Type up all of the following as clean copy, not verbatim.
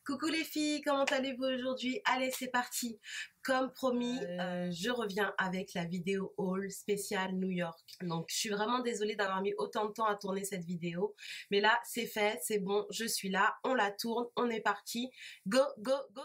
Coucou les filles, comment allez-vous aujourd'hui? Allez, c'est parti. Comme promis, je reviens avec la vidéo haul spéciale New York. Donc, je suis vraiment désolée d'avoir mis autant de temps à tourner cette vidéo. Mais là, c'est fait, c'est bon, je suis là, on la tourne, on est parti. Go, go, go!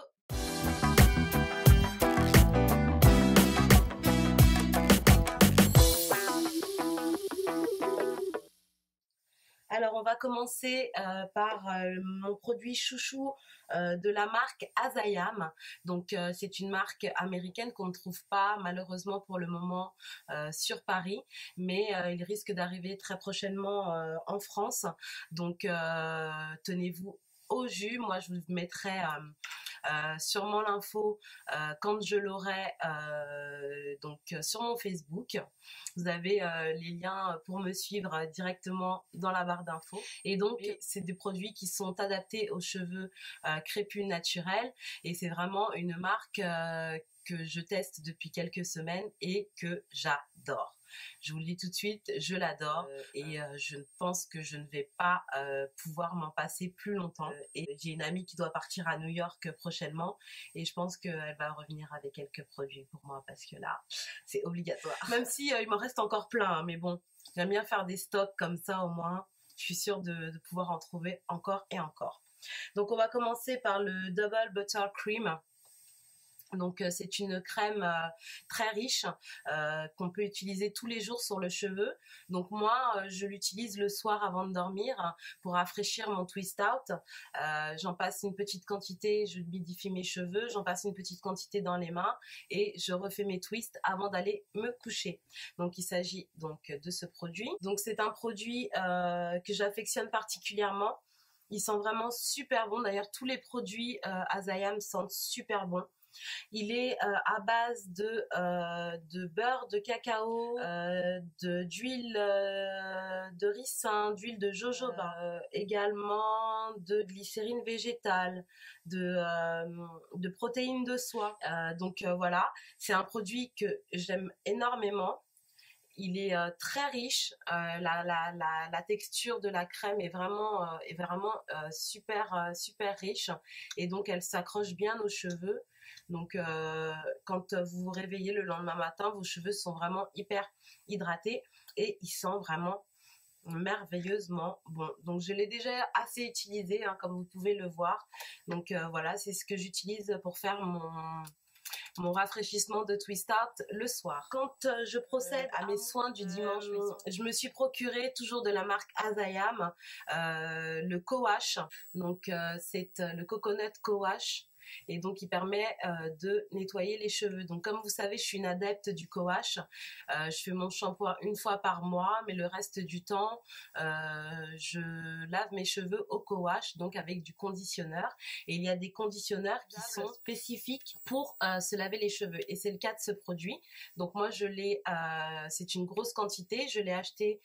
Alors, on va commencer par mon produit chouchou de la marque Azayam. Donc, c'est une marque américaine qu'on ne trouve pas malheureusement pour le moment sur Paris, mais il risque d'arriver très prochainement en France. Donc, tenez-vous au jus. Moi, je vous mettrai sûrement l'info quand je l'aurai donc sur mon Facebook. Vous avez les liens pour me suivre directement dans la barre d'infos. Et donc, c'est des produits qui sont adaptés aux cheveux crépus naturels. Et c'est vraiment une marque que je teste depuis quelques semaines et que j'adore. Je vous le dis tout de suite, je l'adore et je pense que je ne vais pas pouvoir m'en passer plus longtemps. Et j'ai une amie qui doit partir à New York prochainement et je pense qu'elle va revenir avec quelques produits pour moi parce que là, c'est obligatoire. Même si il m'en reste encore plein, hein, mais bon, j'aime bien faire des stocks comme ça au moins. Je suis sûre de pouvoir en trouver encore et encore. Donc on va commencer par le Double Butter Cream. Donc c'est une crème très riche qu'on peut utiliser tous les jours sur le cheveu. Donc moi je l'utilise le soir avant de dormir pour rafraîchir mon twist out. J'en passe une petite quantité, je humidifie mes cheveux, j'en passe une petite quantité dans les mains et je refais mes twists avant d'aller me coucher. Donc il s'agit donc de ce produit. Donc c'est un produit que j'affectionne particulièrement. Il sent vraiment super bon. D'ailleurs tous les produits Azayam sentent super bon. Il est à base de beurre de cacao, d'huile de ricin, d'huile de jojoba, également de glycérine végétale, de protéines de soie. Donc voilà, c'est un produit que j'aime énormément. Il est très riche, la texture de la crème est vraiment super riche et donc elle s'accroche bien aux cheveux. Donc quand vous vous réveillez le lendemain matin, vos cheveux sont vraiment hyper hydratés et ils sentent vraiment merveilleusement bon. Donc je l'ai déjà assez utilisé hein, comme vous pouvez le voir. Donc voilà, c'est ce que j'utilise pour faire mon rafraîchissement de twist out le soir. Quand je procède à mes soins du dimanche, je me suis procuré toujours de la marque Azayam le co-wash. Donc c'est le coconut co-wash. Et donc il permet de nettoyer les cheveux. Donc comme vous savez, je suis une adepte du co-wash. Je fais mon shampoing une fois par mois, mais le reste du temps, je lave mes cheveux au co-wash, donc avec du conditionneur. Et il y a des conditionneurs qui sont spécifiques pour se laver les cheveux. Et c'est le cas de ce produit. Donc moi, je l'ai, c'est une grosse quantité. Je l'ai acheté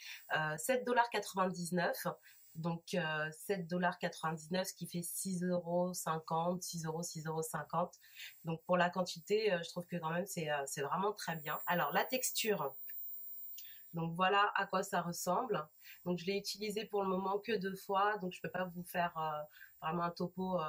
7,99 $. Donc 7,99 $, ce qui fait 6,50 €, 6,50 €. Donc pour la quantité, je trouve que quand même c'est vraiment très bien. Alors la texture, donc voilà à quoi ça ressemble. Donc je l'ai utilisé pour le moment que 2 fois, donc je peux pas vous faire vraiment un topo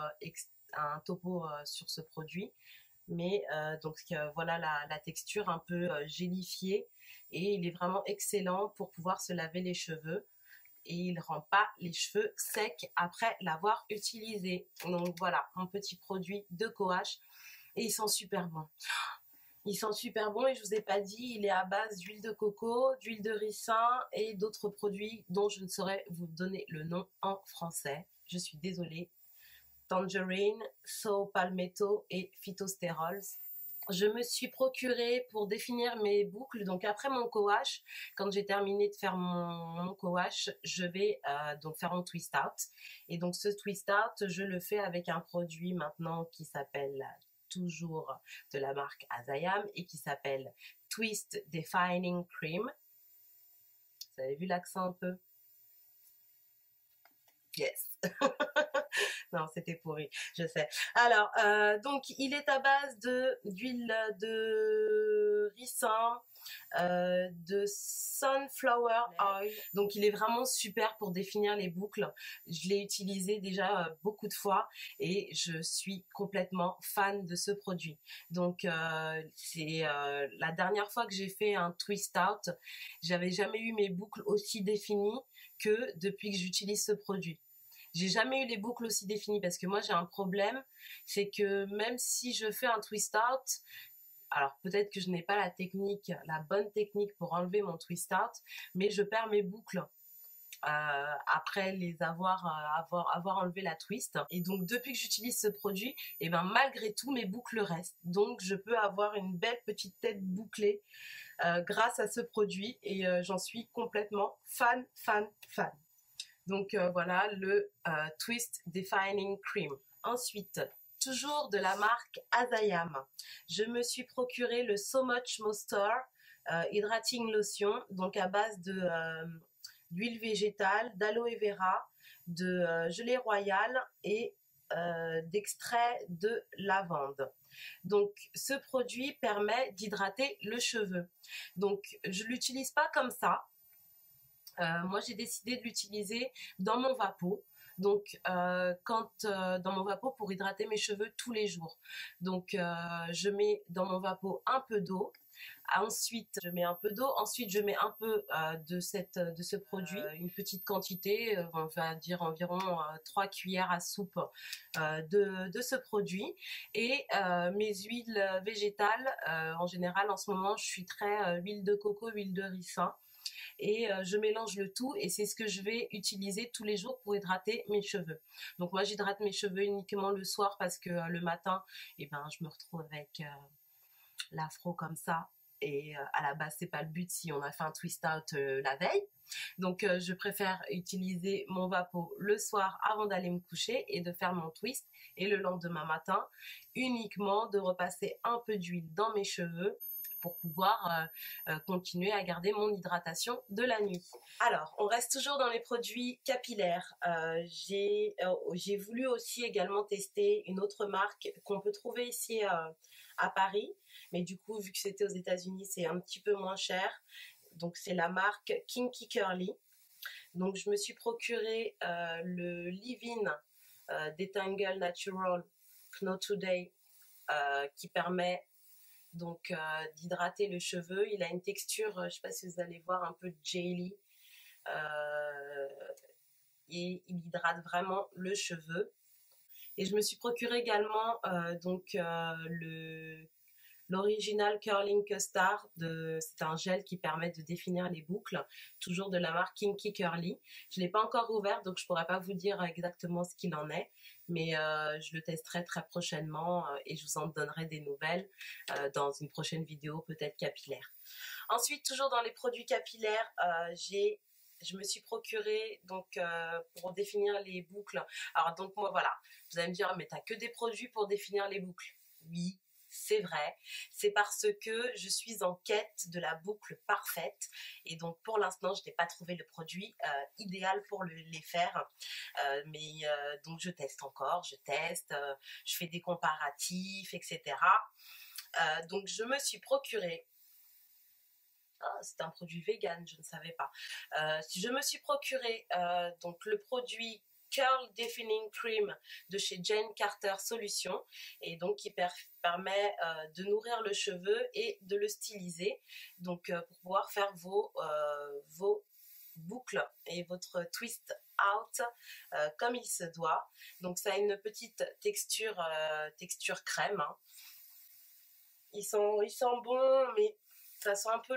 sur ce produit. Mais donc voilà la texture un peu gélifiée et il est vraiment excellent pour pouvoir se laver les cheveux. Et il rend pas les cheveux secs après l'avoir utilisé. Donc voilà, mon petit produit de co-wash. Et il sent super bon. Il sent super bon et je vous ai pas dit, il est à base d'huile de coco, d'huile de ricin et d'autres produits dont je ne saurais vous donner le nom en français. Je suis désolée. Tangerine, saw palmetto et phytosterols. Je me suis procuré pour définir mes boucles, donc après mon co-wash, quand j'ai terminé de faire mon co-wash, je vais donc faire mon twist out. Et donc ce twist out, je le fais avec un produit maintenant qui s'appelle toujours de la marque Azayam et qui s'appelle Twist Defining Cream. Vous avez vu l'accent un peu? Yes. Non, c'était pourri, je sais. Alors, donc, il est à base d'huile de ricin, de sunflower oil. Donc il est vraiment super pour définir les boucles. Je l'ai utilisé déjà beaucoup de fois et je suis complètement fan de ce produit. Donc c'est la dernière fois que j'ai fait un twist out, j'avais jamais eu mes boucles aussi définies que depuis que j'utilise ce produit. J'ai jamais eu les boucles aussi définies parce que moi j'ai un problème, c'est que même si je fais un twist out, alors peut-être que je n'ai pas la bonne technique pour enlever mon twist out, mais je perds mes boucles après les avoir enlevé la twist. Et donc depuis que j'utilise ce produit, et ben malgré tout mes boucles restent. Donc je peux avoir une belle petite tête bouclée grâce à ce produit et j'en suis complètement fan. Donc voilà le Twist Defining Cream. Ensuite, toujours de la marque Azayam, je me suis procuré le So Much Moisture Hydrating Lotion, donc à base d'huile végétale, d'aloe vera, de gelée royale et d'extrait de lavande. Donc ce produit permet d'hydrater le cheveu. Donc je l'utilise pas comme ça. Moi j'ai décidé de l'utiliser dans mon vapeau. Donc dans mon vapeau pour hydrater mes cheveux tous les jours. Donc je mets dans mon vapeau un peu d'eau. Ensuite, je mets un peu d'eau. Ensuite, je mets un peu de ce produit, une petite quantité, on va dire environ 3 cuillères à soupe de ce produit. Et mes huiles végétales, en général, en ce moment, je suis très huile de coco, huile de ricin. Et je mélange le tout et c'est ce que je vais utiliser tous les jours pour hydrater mes cheveux. Donc moi, j'hydrate mes cheveux uniquement le soir parce que le matin, eh ben, je me retrouve avec l'afro comme ça. Et à la base, c'est pas le but si on a fait un twist out la veille. Donc je préfère utiliser mon vapeau le soir avant d'aller me coucher et de faire mon twist. Et le lendemain matin, uniquement de repasser un peu d'huile dans mes cheveux pour pouvoir continuer à garder mon hydratation de la nuit. Alors, on reste toujours dans les produits capillaires. J'ai voulu aussi également tester une autre marque qu'on peut trouver ici à Paris, mais du coup, vu que c'était aux États-Unis, c'est un petit peu moins cher. Donc, c'est la marque Kinky Curly. Donc, je me suis procuré le Leave-In Detangle Natural Know Today qui permet donc d'hydrater le cheveu. Il a une texture, je ne sais pas si vous allez voir, un peu jelly et il hydrate vraiment le cheveu. Et je me suis procuré également l'original Curling Custard, c'est un gel qui permet de définir les boucles, toujours de la marque Kinky Curly. Je ne l'ai pas encore ouvert, donc je ne pourrais pas vous dire exactement ce qu'il en est, mais je le testerai très prochainement et je vous en donnerai des nouvelles dans une prochaine vidéo, peut-être capillaire. Ensuite, toujours dans les produits capillaires, je me suis procuré donc pour définir les boucles. Alors donc moi voilà, vous allez me dire mais t'as que des produits pour définir les boucles. Oui, c'est vrai, c'est parce que je suis en quête de la boucle parfaite et donc pour l'instant je n'ai pas trouvé le produit idéal pour les faire, mais donc je teste encore, je fais des comparatifs, etc. Donc je me suis procuré, c'est un produit vegan, je ne savais pas. Je me suis procuré donc le produit Curl Defining Cream de chez Jane Carter Solutions et donc qui permet de nourrir le cheveu et de le styliser donc pour pouvoir faire vos boucles et votre twist out comme il se doit. Donc ça a une petite texture crème. Hein. Ils sont bons, mais ça sent un peu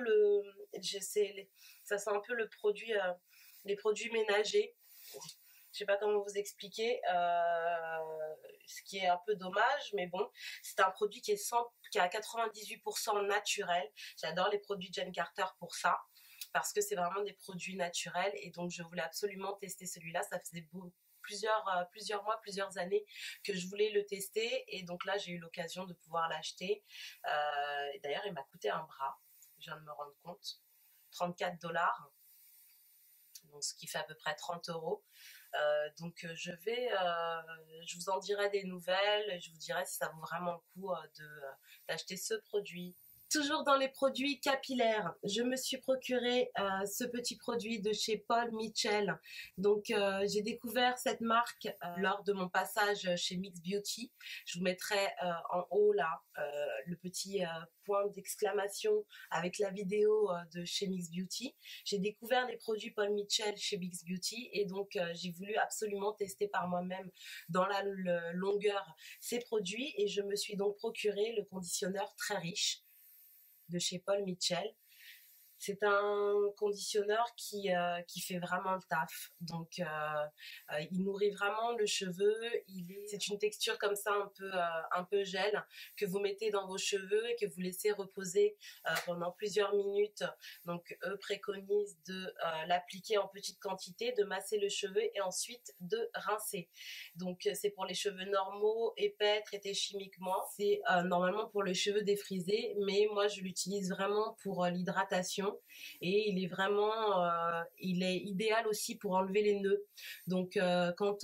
ça sent un peu les produits ménagers. Je sais pas comment vous expliquer, ce qui est un peu dommage, mais bon, c'est un produit qui est à 98% naturel. J'adore les produits Jane Carter pour ça, parce que c'est vraiment des produits naturels, et donc je voulais absolument tester celui-là. Ça faisait plusieurs mois, plusieurs années que je voulais le tester, et donc là j'ai eu l'occasion de pouvoir l'acheter. D'ailleurs, il m'a coûté un bras, je viens de me rendre compte, 34$, donc ce qui fait à peu près 30€. Donc je vous en dirai des nouvelles, je vous dirai si ça vaut vraiment le coup d'acheter ce produit. Toujours dans les produits capillaires, je me suis procuré ce petit produit de chez Paul Mitchell. Donc j'ai découvert cette marque lors de mon passage chez Mix Beauty. Je vous mettrai en haut là le petit point d'exclamation avec la vidéo de chez Mix Beauty. J'ai découvert les produits Paul Mitchell chez Mix Beauty et donc j'ai voulu absolument tester par moi-même dans la longueur ces produits et je me suis donc procuré le conditionneur très riche de chez Paul Mitchell. C'est un conditionneur qui fait vraiment le taf. Donc, il nourrit vraiment le cheveu. C'est une texture comme ça un peu gel que vous mettez dans vos cheveux et que vous laissez reposer pendant plusieurs minutes. Donc, eux préconisent de l'appliquer en petite quantité, de masser le cheveu et ensuite de rincer. Donc, c'est pour les cheveux normaux, épais, traités chimiquement. C'est normalement pour les cheveux défrisés, mais moi, je l'utilise vraiment pour l'hydratation. Et il est vraiment il est idéal aussi pour enlever les nœuds. Donc quand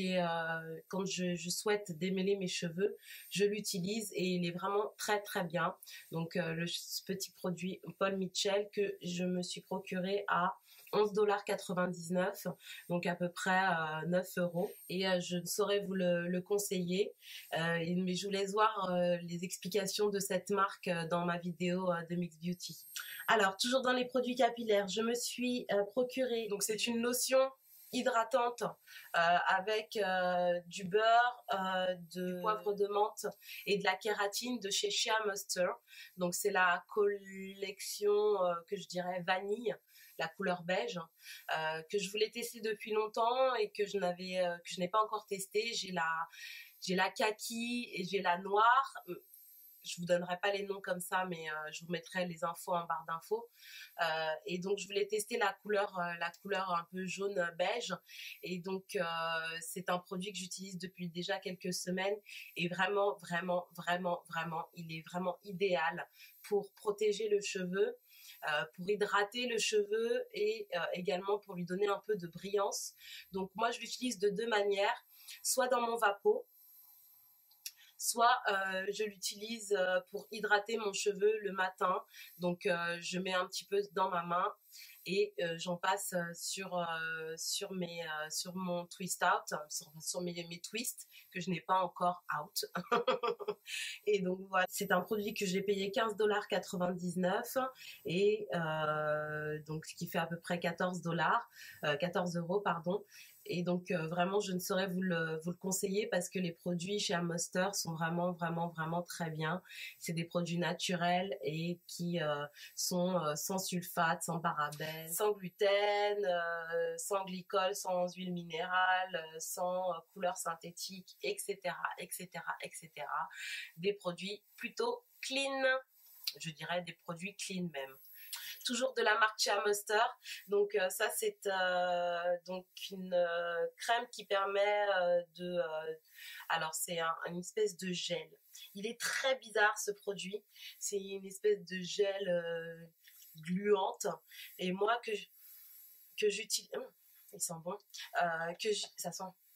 je souhaite démêler mes cheveux, je l'utilise et il est vraiment très très bien. Donc ce petit produit Paul Mitchell que je me suis procuré à 11,99 $, donc à peu près 9 € et je ne saurais vous le conseiller, mais je vous laisse voir les explications de cette marque dans ma vidéo de Mix Beauty. Alors toujours dans les produits capillaires, je me suis procuré, donc c'est une lotion hydratante avec du beurre, du poivre de menthe et de la kératine de chez Shea Moisture. Donc c'est la collection que je dirais vanille, la couleur beige, que je voulais tester depuis longtemps et que je n'ai pas encore testé. J'ai la kaki et j'ai la noire. Je vous donnerai pas les noms comme ça, mais je vous mettrai les infos en barre d'infos. Et donc je voulais tester la couleur un peu jaune beige. Et donc c'est un produit que j'utilise depuis déjà quelques semaines et vraiment, vraiment, vraiment, vraiment, il est vraiment idéal pour protéger le cheveu, pour hydrater le cheveu et également pour lui donner un peu de brillance. Donc moi je l'utilise de deux manières, soit dans mon vapeau, soit je l'utilise pour hydrater mon cheveu le matin. Donc je mets un petit peu dans ma main et j'en passe sur mon twist out, sur mes twists que je n'ai pas encore out. Et donc voilà, c'est un produit que j'ai payé 15,99 $ et donc ce qui fait à peu près 14 € pardon. Et donc vraiment je ne saurais vous le conseiller parce que les produits chez Moisture sont vraiment vraiment vraiment très bien. C'est des produits naturels et qui sont sans sulfate, sans parabènes, sans gluten, sans glycol, sans huile minérale, sans couleur synthétique, etc., etc., etc. Des produits plutôt clean, je dirais des produits clean même. Toujours de la marque Shea Moisture. Donc ça c'est donc une crème qui permet alors c'est une espèce de gel. Il est très bizarre ce produit. C'est une espèce de gel gluante et moi que j'utilise. Il sent bon. Ça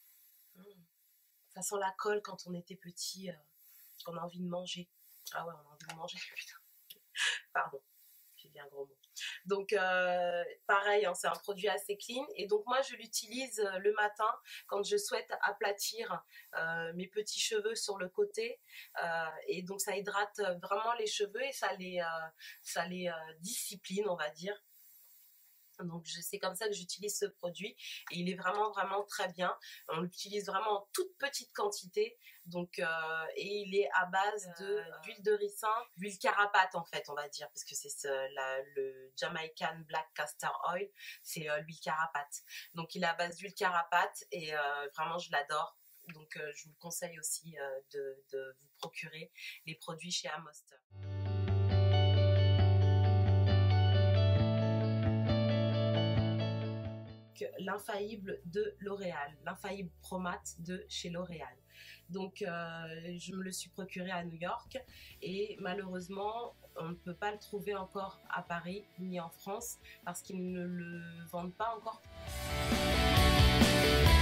sent la colle quand on était petit, qu'on a envie de manger. Ah ouais, on a envie de manger, putain. Pardon. J'ai dit un gros mot. Donc pareil, hein, c'est un produit assez clean et donc moi je l'utilise le matin quand je souhaite aplatir mes petits cheveux sur le côté et donc ça hydrate vraiment les cheveux et ça les discipline, on va dire. Donc c'est comme ça que j'utilise ce produit et il est vraiment vraiment très bien. On l'utilise vraiment en toute petite quantité, donc et il est à base d'huile de ricin, d'huile carapate en fait on va dire, parce que c'est le Jamaican Black Castor Oil, c'est l'huile carapate. Donc il est à base d'huile carapate et vraiment je l'adore. Donc je vous conseille aussi de vous procurer les produits chez Moisture. L'infaillible de L'Oréal, l'infaillible Promat de chez L'Oréal. Donc je me le suis procuré à New York et malheureusement on ne peut pas le trouver encore à Paris ni en France parce qu'ils ne le vendent pas encore.